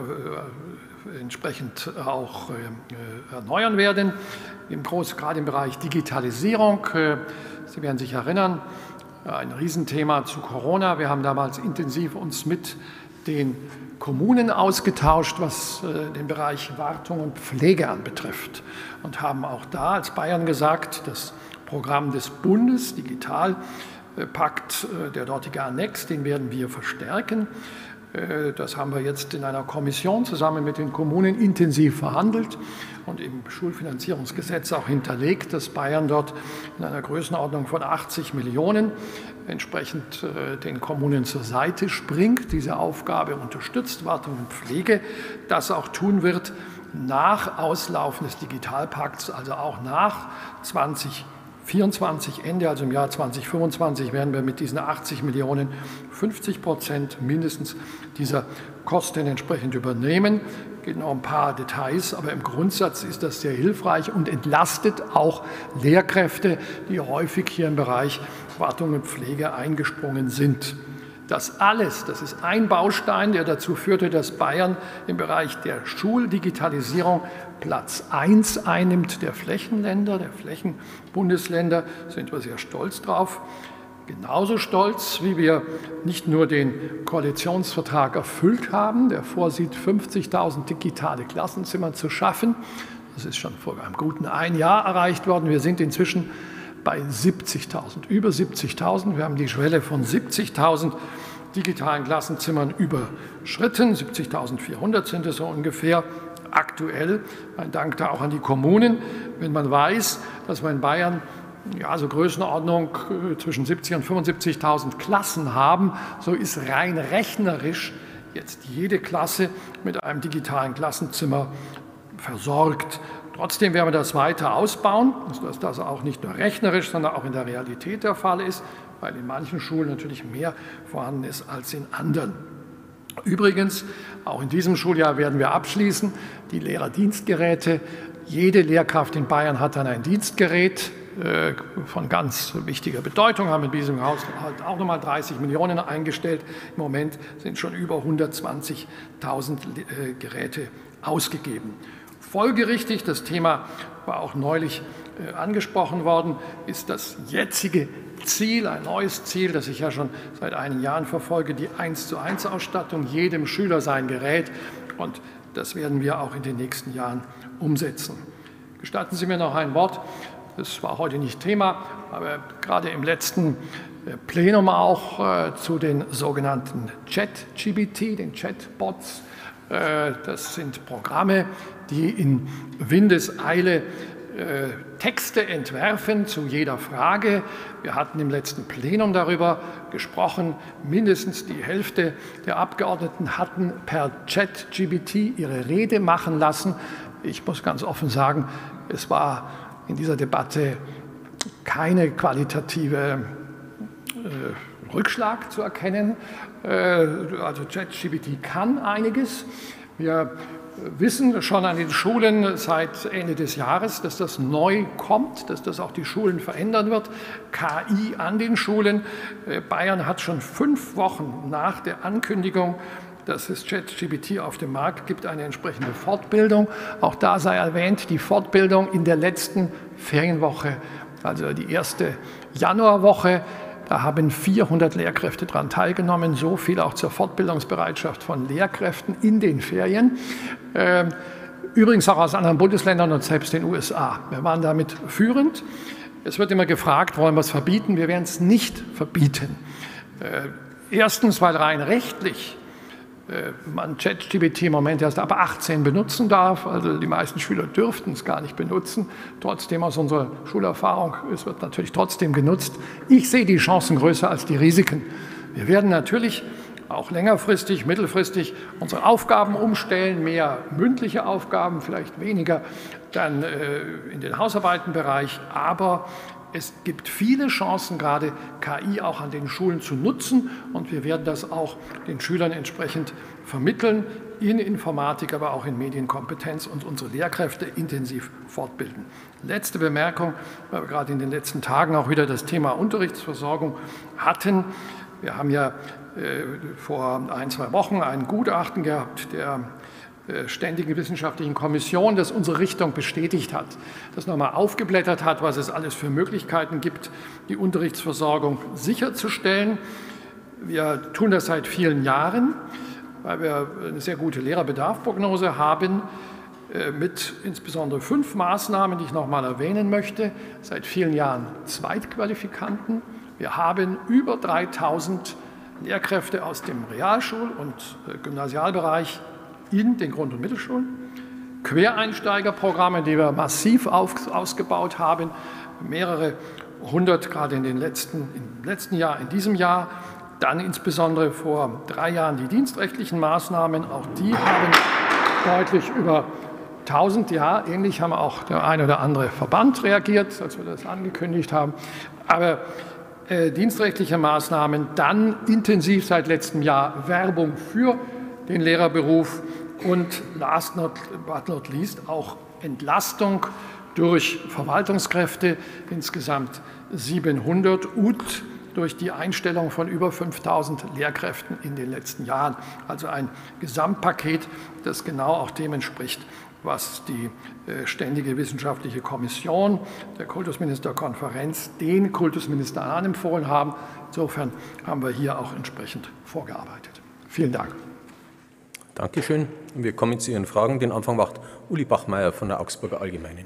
äh, entsprechend auch äh, erneuern werden. Im Groß, gerade im Bereich Digitalisierung. Äh, Sie werden sich erinnern, ein Riesenthema zu Corona. Wir haben damals intensiv uns mit den Kommunen ausgetauscht, was äh, den Bereich Wartung und Pflege anbetrifft und haben auch da als Bayern gesagt, das Programm des Bundes, Digitalpakt, der dortige Annex, den werden wir verstärken. Das haben wir jetzt in einer Kommission zusammen mit den Kommunen intensiv verhandelt und im Schulfinanzierungsgesetz auch hinterlegt, dass Bayern dort in einer Größenordnung von achtzig Millionen entsprechend den Kommunen zur Seite springt, diese Aufgabe unterstützt, Wartung und Pflege, das auch tun wird nach Auslaufen des Digitalpakts, also auch nach zwanzig vierundzwanzig, Ende, also im Jahr zweitausendfünfundzwanzig, werden wir mit diesen achtzig Millionen fünfzig Prozent mindestens dieser Kosten entsprechend übernehmen. Es geht noch ein paar Details, aber im Grundsatz ist das sehr hilfreich und entlastet auch Lehrkräfte, die häufig hier im Bereich Wartung und Pflege eingesprungen sind. Das alles, das ist ein Baustein, der dazu führte, dass Bayern im Bereich der Schuldigitalisierung Platz eins einnimmt der Flächenländer, der Flächenbundesländer. Da sind wir sehr stolz drauf. Genauso stolz, wie wir nicht nur den Koalitionsvertrag erfüllt haben, der vorsieht, fünfzigtausend digitale Klassenzimmer zu schaffen. Das ist schon vor einem guten ein Jahr erreicht worden. Wir sind inzwischen bei siebzigtausend, über siebzigtausend. Wir haben die Schwelle von siebzigtausend digitalen Klassenzimmern überschritten. siebzigtausendvierhundert sind es so ungefähr aktuell. Ein Dank da auch an die Kommunen. Wenn man weiß, dass wir in Bayern ja, so Größenordnung zwischen siebzig und fünfundsiebzigtausend Klassen haben, so ist rein rechnerisch jetzt jede Klasse mit einem digitalen Klassenzimmer versorgt. Trotzdem werden wir das weiter ausbauen, dass das auch nicht nur rechnerisch, sondern auch in der Realität der Fall ist, weil in manchen Schulen natürlich mehr vorhanden ist als in anderen. Übrigens, auch in diesem Schuljahr werden wir abschließen, die Lehrerdienstgeräte. Jede Lehrkraft in Bayern hat dann ein Dienstgerät äh, von ganz wichtiger Bedeutung, haben in diesem Haushalt auch nochmal dreißig Millionen eingestellt. Im Moment sind schon über hundertzwanzigtausend äh, Geräte ausgegeben. Folgerichtig, das Thema war auch neulich äh, angesprochen worden, ist das jetzige Ziel, ein neues Ziel, das ich ja schon seit einigen Jahren verfolge, die eins zu eins Ausstattung, jedem Schüler sein Gerät, und das werden wir auch in den nächsten Jahren umsetzen. Gestatten Sie mir noch ein Wort, das war heute nicht Thema, aber gerade im letzten Plenum auch äh, zu den sogenannten Chat-G P T, den Chatbots. Äh, das sind Programme, die in Windeseile äh, Texte entwerfen zu jeder Frage. Wir hatten im letzten Plenum darüber gesprochen. Mindestens die Hälfte der Abgeordneten hatten per Chat-G P T ihre Rede machen lassen. Ich muss ganz offen sagen, es war in dieser Debatte keine qualitative äh, Rückschlag zu erkennen. Äh, also Chat-G P T kann einiges. Wir wissen schon an den Schulen seit Ende des Jahres, dass das neu kommt, dass das auch die Schulen verändern wird. K I an den Schulen. Bayern hat schon fünf Wochen nach der Ankündigung, dass es Chat-G P T auf dem Markt gibt, eine entsprechende Fortbildung. Auch da sei erwähnt, die Fortbildung in der letzten Ferienwoche, also die erste Januarwoche. Da haben vierhundert Lehrkräfte daran teilgenommen, so viel auch zur Fortbildungsbereitschaft von Lehrkräften in den Ferien. Übrigens auch aus anderen Bundesländern und selbst den U S A. Wir waren damit führend. Es wird immer gefragt, wollen wir es verbieten? Wir werden es nicht verbieten. Erstens, weil rein rechtlich man Chat-G P T im Moment erst ab achtzehn benutzen darf. Also die meisten Schüler dürften es gar nicht benutzen. Trotzdem aus unserer Schulerfahrung, es wird natürlich trotzdem genutzt. Ich sehe die Chancen größer als die Risiken. Wir werden natürlich auch längerfristig, mittelfristig unsere Aufgaben umstellen, mehr mündliche Aufgaben, vielleicht weniger dann äh, in den Hausarbeitenbereich. Aber es gibt viele Chancen, gerade K I auch an den Schulen zu nutzen, und wir werden das auch den Schülern entsprechend vermitteln, in Informatik, aber auch in Medienkompetenz, und unsere Lehrkräfte intensiv fortbilden. Letzte Bemerkung, weil wir gerade in den letzten Tagen auch wieder das Thema Unterrichtsversorgung hatten. Wir haben ja äh, vor ein, zwei Wochen ein Gutachten gehabt, der Ständigen Wissenschaftlichen Kommission, das unsere Richtung bestätigt hat, das nochmal aufgeblättert hat, was es alles für Möglichkeiten gibt, die Unterrichtsversorgung sicherzustellen. Wir tun das seit vielen Jahren, weil wir eine sehr gute Lehrerbedarfsprognose haben, mit insbesondere fünf Maßnahmen, die ich nochmal erwähnen möchte. Seit vielen Jahren Zweitqualifikanten. Wir haben über dreitausend Lehrkräfte aus dem Realschul- und Gymnasialbereich in den Grund- und Mittelschulen, Quereinsteigerprogramme, die wir massiv auf, ausgebaut haben, mehrere hundert gerade in den letzten, im letzten Jahr, in diesem Jahr, dann insbesondere vor drei Jahren die dienstrechtlichen Maßnahmen, auch die haben deutlich über tausend, ja, ähnlich haben auch der ein oder andere Verband reagiert, als wir das angekündigt haben, aber äh, dienstrechtliche Maßnahmen, dann intensiv seit letztem Jahr Werbung für den Lehrerberuf und last not, but not least auch Entlastung durch Verwaltungskräfte, insgesamt siebenhundert, und durch die Einstellung von über fünftausend Lehrkräften in den letzten Jahren. Also ein Gesamtpaket, das genau auch dem entspricht, was die Ständige Wissenschaftliche Kommission der Kultusministerkonferenz den Kultusministern anempfohlen haben. Insofern haben wir hier auch entsprechend vorgearbeitet. Vielen Dank. Dankeschön. Wir kommen zu Ihren Fragen. Den Anfang macht Uli Bachmeier von der Augsburger Allgemeinen.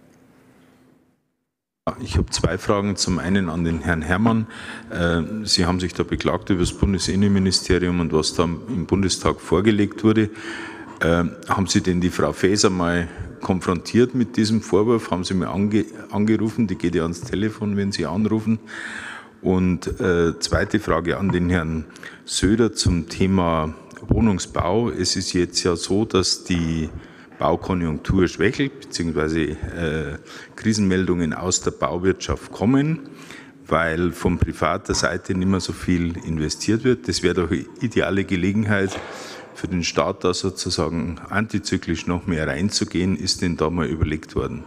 Ich habe zwei Fragen. Zum einen an den Herrn Herrmann. Sie haben sich da beklagt über das Bundesinnenministerium und was da im Bundestag vorgelegt wurde. Haben Sie denn die Frau Faeser mal konfrontiert mit diesem Vorwurf? Haben Sie mir ange, angerufen? Die geht ja ans Telefon, wenn Sie anrufen. Und äh, zweite Frage an den Herrn Söder zum Thema Wohnungsbau. Es ist jetzt ja so, dass die Baukonjunktur schwächelt, beziehungsweise äh, Krisenmeldungen aus der Bauwirtschaft kommen, weil von privater Seite nicht mehr so viel investiert wird. Das wäre doch eine ideale Gelegenheit für den Staat, da sozusagen antizyklisch noch mehr reinzugehen. Ist denn da mal überlegt worden?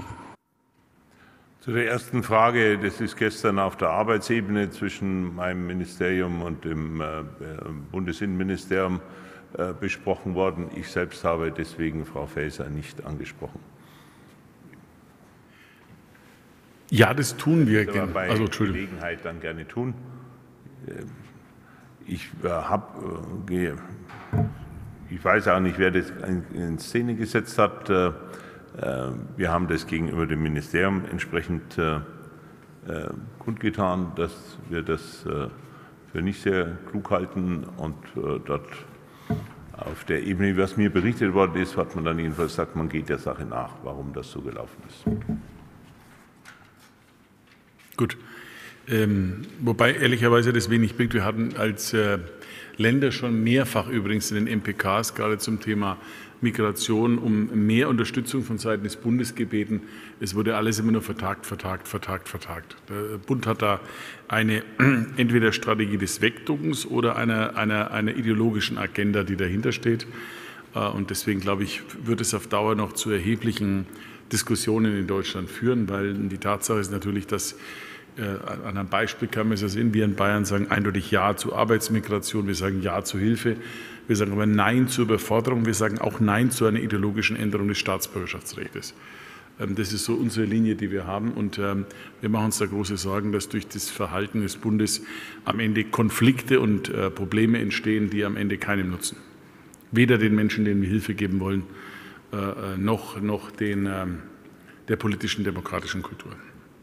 Zu der ersten Frage, das ist gestern auf der Arbeitsebene zwischen meinem Ministerium und dem äh, Bundesinnenministerium äh, besprochen worden. Ich selbst habe deswegen Frau Faeser nicht angesprochen. Ja, das tun wir gerne. Bei also, Gelegenheit dann gerne tun. Ich äh, habe, äh, ich weiß auch nicht, wer das in Szene gesetzt hat. Äh, wir haben das gegenüber dem Ministerium entsprechend äh, äh, kundgetan, dass wir das äh, für nicht sehr klug halten und äh, dort auf der Ebene, was mir berichtet worden ist, hat man dann jedenfalls gesagt, man geht der Sache nach, warum das so gelaufen ist. Gut. Ähm, wobei ehrlicherweise das wenig bringt. Wir hatten als äh, Länder schon mehrfach übrigens in den M P Ks gerade zum Thema Migration um mehr Unterstützung von Seiten des Bundes gebeten. Es wurde alles immer nur vertagt, vertagt, vertagt, vertagt. Der Bund hat da eine entweder Strategie des Wegduckens oder einer, einer, einer ideologischen Agenda, die dahinter steht. Und deswegen, glaube ich, wird es auf Dauer noch zu erheblichen Diskussionen in Deutschland führen, weil die Tatsache ist natürlich, dass äh, an einem Beispiel kann man es ja sehen, wir in Bayern sagen eindeutig Ja zur Arbeitsmigration, wir sagen Ja zur Hilfe, wir sagen aber Nein zur Überforderung, wir sagen auch Nein zu einer ideologischen Änderung des Staatsbürgerschaftsrechts. Ähm, das ist so unsere Linie, die wir haben, und ähm, wir machen uns da große Sorgen, dass durch das Verhalten des Bundes am Ende Konflikte und äh, Probleme entstehen, die am Ende keinem nutzen. Weder den Menschen, denen wir Hilfe geben wollen, äh, noch, noch den, äh, der politischen, demokratischen Kultur.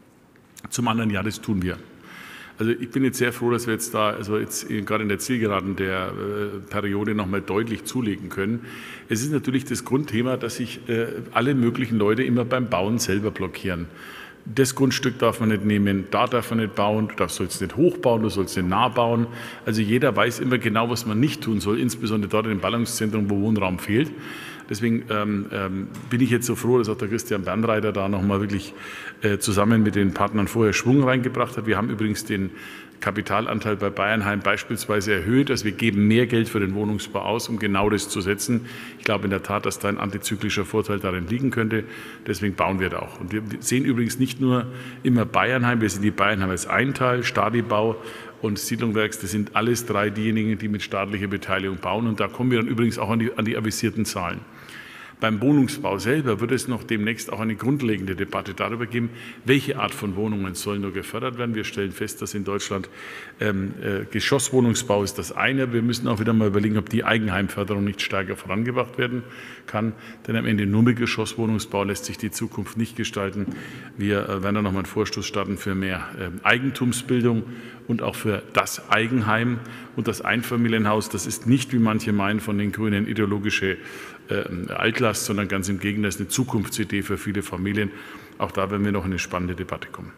Zum anderen, ja, das tun wir. Also ich bin jetzt sehr froh, dass wir jetzt da, also jetzt gerade in der Zielgeraden der äh, Periode noch mal deutlich zulegen können. Es ist natürlich das Grundthema, dass sich äh, alle möglichen Leute immer beim Bauen selber blockieren. Das Grundstück darf man nicht nehmen, da darf man nicht bauen, du sollst nicht hochbauen, du sollst nicht nah bauen. Also jeder weiß immer genau, was man nicht tun soll, insbesondere dort in den Ballungszentren, wo Wohnraum fehlt. Deswegen ähm, ähm, bin ich jetzt so froh, dass auch der Christian Bernreiter da nochmal wirklich äh, zusammen mit den Partnern vorher Schwung reingebracht hat. Wir haben übrigens den Kapitalanteil bei Bayernheim beispielsweise erhöht. Also wir geben mehr Geld für den Wohnungsbau aus, um genau das zu setzen. Ich glaube in der Tat, dass da ein antizyklischer Vorteil darin liegen könnte. Deswegen bauen wir da auch. Und wir sehen übrigens nicht nur immer Bayernheim, wir sehen die Bayernheim als ein Teil, Stadibau und Siedlungwerks, das sind alles drei diejenigen, die mit staatlicher Beteiligung bauen. Und da kommen wir dann übrigens auch an die, an die avisierten Zahlen. Beim Wohnungsbau selber wird es noch demnächst auch eine grundlegende Debatte darüber geben, welche Art von Wohnungen sollen nur gefördert werden. Wir stellen fest, dass in Deutschland ähm, äh, Geschosswohnungsbau ist das eine. Wir müssen auch wieder mal überlegen, ob die Eigenheimförderung nicht stärker vorangebracht werden kann. Denn am Ende nur mit Geschosswohnungsbau lässt sich die Zukunft nicht gestalten. Wir äh, werden da noch mal einen Vorstoß starten für mehr äh, Eigentumsbildung und auch für das Eigenheim und das Einfamilienhaus. Das ist nicht, wie manche meinen, von den Grünen ideologische äh, Altlast, sondern ganz im Gegenteil, das ist eine Zukunftsidee für viele Familien. Auch da werden wir noch in eine spannende Debatte kommen.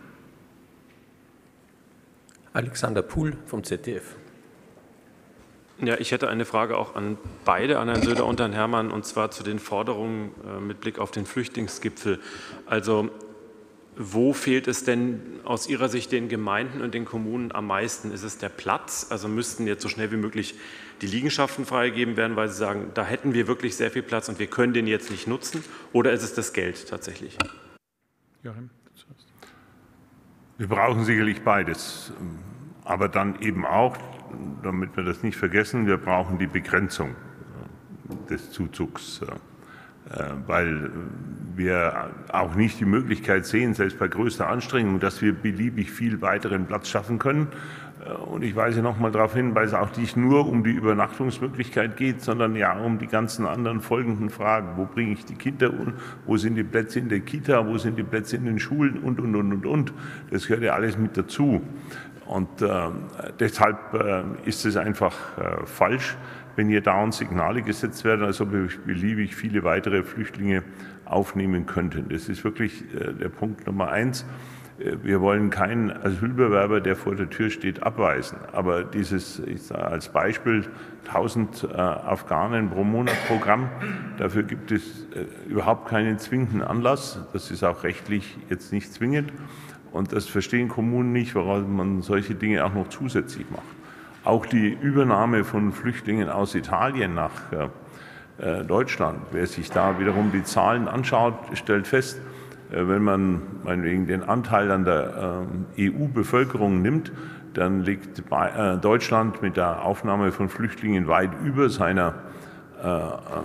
Alexander Puhl vom Z D F. Ja, ich hätte eine Frage auch an beide, an Herrn Söder und Herrn Herrmann, und zwar zu den Forderungen äh, mit Blick auf den Flüchtlingsgipfel. Also wo fehlt es denn aus Ihrer Sicht den Gemeinden und den Kommunen am meisten? Ist es der Platz? Also müssten jetzt so schnell wie möglich die Liegenschaften freigegeben werden, weil Sie sagen, da hätten wir wirklich sehr viel Platz und wir können den jetzt nicht nutzen? Oder ist es das Geld tatsächlich? Joachim. Wir brauchen sicherlich beides. Aber dann eben auch, damit wir das nicht vergessen, wir brauchen die Begrenzung des Zuzugs. Weil wir auch nicht die Möglichkeit sehen, selbst bei größter Anstrengung, dass wir beliebig viel weiteren Platz schaffen können. Und ich weise noch mal darauf hin, weil es auch nicht nur um die Übernachtungsmöglichkeit geht, sondern ja um die ganzen anderen folgenden Fragen. Wo bringe ich die Kinder und wo sind die Plätze in der Kita, wo sind die Plätze in den Schulen und, und, und, und, und. Das gehört ja alles mit dazu. Und äh, deshalb äh, ist es einfach äh, falsch, wenn hier dauernd Signale gesetzt werden, als ob beliebig viele weitere Flüchtlinge aufnehmen könnten. Das ist wirklich der Punkt Nummer eins. Wir wollen keinen Asylbewerber, der vor der Tür steht, abweisen. Aber dieses, ich sage als Beispiel, tausend äh, Afghanen pro Monat Programm, dafür gibt es äh, überhaupt keinen zwingenden Anlass. Das ist auch rechtlich jetzt nicht zwingend. Und das verstehen Kommunen nicht, warum man solche Dinge auch noch zusätzlich macht. Auch die Übernahme von Flüchtlingen aus Italien nach äh, Deutschland, wer sich da wiederum die Zahlen anschaut, stellt fest, wenn man meinetwegen den Anteil an der äh, E U-Bevölkerung nimmt, dann liegt bei, äh, Deutschland mit der Aufnahme von Flüchtlingen weit über seiner äh,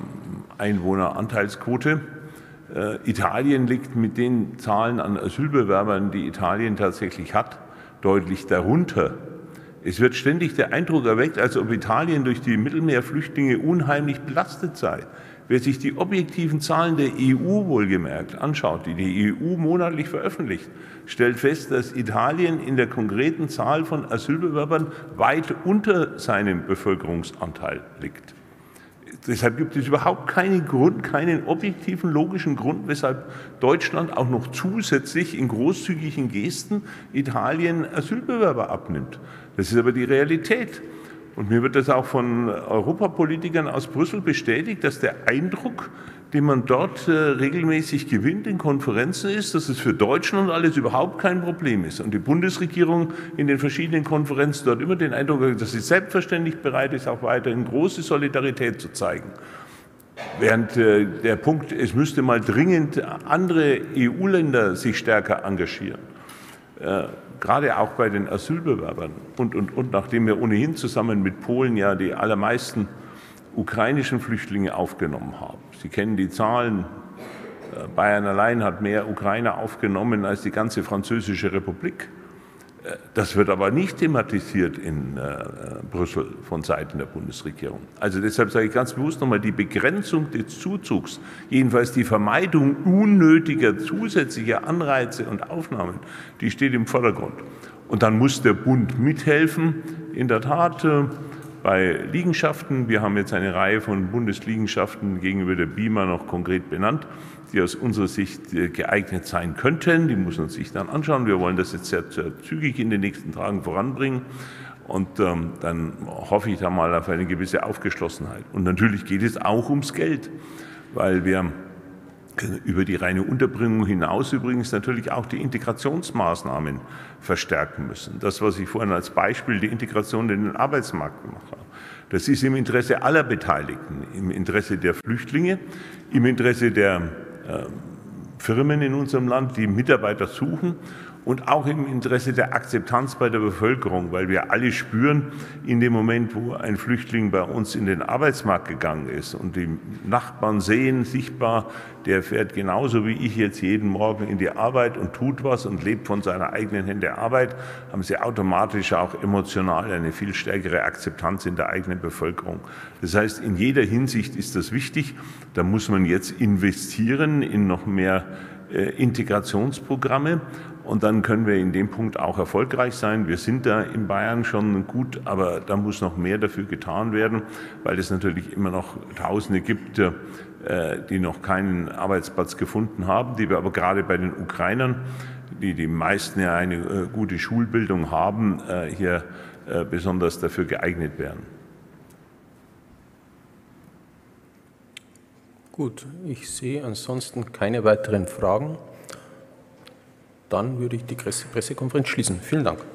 Einwohneranteilsquote. Äh, Italien liegt mit den Zahlen an Asylbewerbern, die Italien tatsächlich hat, deutlich darunter. Es wird ständig der Eindruck erweckt, als ob Italien durch die Mittelmeerflüchtlinge unheimlich belastet sei. Wer sich die objektiven Zahlen der E U wohlgemerkt anschaut, die die E U monatlich veröffentlicht, stellt fest, dass Italien in der konkreten Zahl von Asylbewerbern weit unter seinem Bevölkerungsanteil liegt. Deshalb gibt es überhaupt keinen Grund, keinen objektiven, logischen Grund, weshalb Deutschland auch noch zusätzlich in großzügigen Gesten Italien Asylbewerber abnimmt. Das ist aber die Realität. Und mir wird das auch von Europapolitikern aus Brüssel bestätigt, dass der Eindruck, den man dort äh, regelmäßig gewinnt in Konferenzen ist, dass es für Deutschland alles überhaupt kein Problem ist. Und die Bundesregierung in den verschiedenen Konferenzen dort immer den Eindruck hat, dass sie selbstverständlich bereit ist, auch weiterhin große Solidarität zu zeigen. Während äh, der Punkt, es müsste mal dringend andere E U-Länder sich stärker engagieren. Äh, Gerade auch bei den Asylbewerbern und, und, und nachdem wir ohnehin zusammen mit Polen ja die allermeisten ukrainischen Flüchtlinge aufgenommen haben. Sie kennen die Zahlen. Bayern allein hat mehr Ukrainer aufgenommen als die ganze Französische Republik. Das wird aber nicht thematisiert in äh, Brüssel von Seiten der Bundesregierung. Also deshalb sage ich ganz bewusst nochmal, die Begrenzung des Zuzugs, jedenfalls die Vermeidung unnötiger zusätzlicher Anreize und Aufnahmen, die steht im Vordergrund. Und dann muss der Bund mithelfen, in der Tat äh, bei Liegenschaften. Wir haben jetzt eine Reihe von Bundesliegenschaften gegenüber der B I M A noch konkret benannt, die aus unserer Sicht geeignet sein könnten. Die muss man sich dann anschauen. Wir wollen das jetzt sehr, sehr zügig in den nächsten Tagen voranbringen. Und ähm, dann hoffe ich da mal auf eine gewisse Aufgeschlossenheit. Und natürlich geht es auch ums Geld, weil wir über die reine Unterbringung hinaus übrigens natürlich auch die Integrationsmaßnahmen verstärken müssen. Das, was ich vorhin als Beispiel die Integration in den Arbeitsmarkt gemacht habe, das ist im Interesse aller Beteiligten, im Interesse der Flüchtlinge, im Interesse der äh, Firmen in unserem Land, die Mitarbeiter suchen, und auch im Interesse der Akzeptanz bei der Bevölkerung, weil wir alle spüren, in dem Moment, wo ein Flüchtling bei uns in den Arbeitsmarkt gegangen ist und die Nachbarn sehen sichtbar, der fährt genauso wie ich jetzt jeden Morgen in die Arbeit und tut was und lebt von seiner eigenen Hände Arbeit, haben sie automatisch auch emotional eine viel stärkere Akzeptanz in der eigenen Bevölkerung. Das heißt, in jeder Hinsicht ist das wichtig. Da muss man jetzt investieren in noch mehr äh, Integrationsprogramme. Und dann können wir in dem Punkt auch erfolgreich sein. Wir sind da in Bayern schon gut, aber da muss noch mehr dafür getan werden, weil es natürlich immer noch Tausende gibt, die noch keinen Arbeitsplatz gefunden haben, die wir aber gerade bei den Ukrainern, die die meisten ja eine gute Schulbildung haben, hier besonders dafür geeignet werden. Gut, ich sehe ansonsten keine weiteren Fragen. Dann würde ich die Pressekonferenz schließen. Vielen Dank.